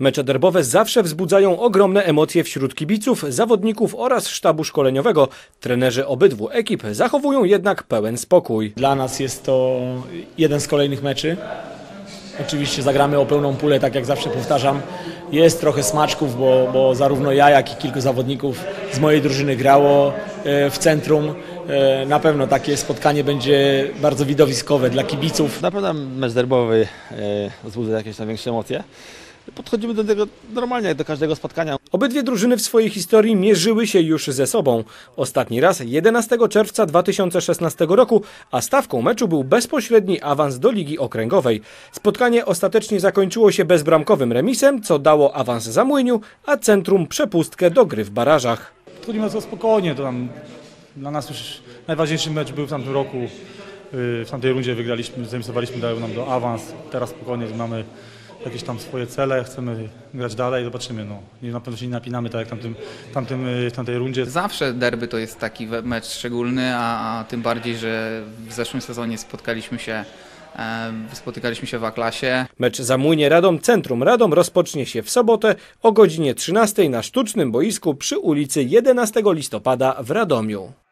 Mecze derbowe zawsze wzbudzają ogromne emocje wśród kibiców, zawodników oraz sztabu szkoleniowego. Trenerzy obydwu ekip zachowują jednak pełen spokój. Dla nas jest to jeden z kolejnych meczy. Oczywiście zagramy o pełną pulę, tak jak zawsze powtarzam. Jest trochę smaczków, bo zarówno ja, jak i kilku zawodników z mojej drużyny grało w centrum. Na pewno takie spotkanie będzie bardzo widowiskowe dla kibiców. Na pewno mecz derbowy wzbudza jakieś tam większe emocje. Podchodzimy do tego normalnie, jak do każdego spotkania. Obydwie drużyny w swojej historii mierzyły się już ze sobą. Ostatni raz 11 czerwca 2016 roku, a stawką meczu był bezpośredni awans do Ligi Okręgowej. Spotkanie ostatecznie zakończyło się bezbramkowym remisem, co dało awans Zamłyniu, a Centrum przepustkę do gry w barażach. Podchodzimy to spokojnie, to tam dla nas już najważniejszy mecz był w tamtym roku. W tamtej rundzie wygraliśmy, zremisowaliśmy, dają nam do awans. Teraz spokojnie mamy jakieś tam swoje cele, chcemy grać dalej, zobaczymy. Na pewno się nie napinamy tak jak w tamtej rundzie. Zawsze derby to jest taki mecz szczególny, a tym bardziej, że w zeszłym sezonie spotykaliśmy się w A-klasie. Mecz Zamłynie Radom Centrum Radom rozpocznie się w sobotę o godzinie 13 na sztucznym boisku przy ulicy 11 listopada w Radomiu.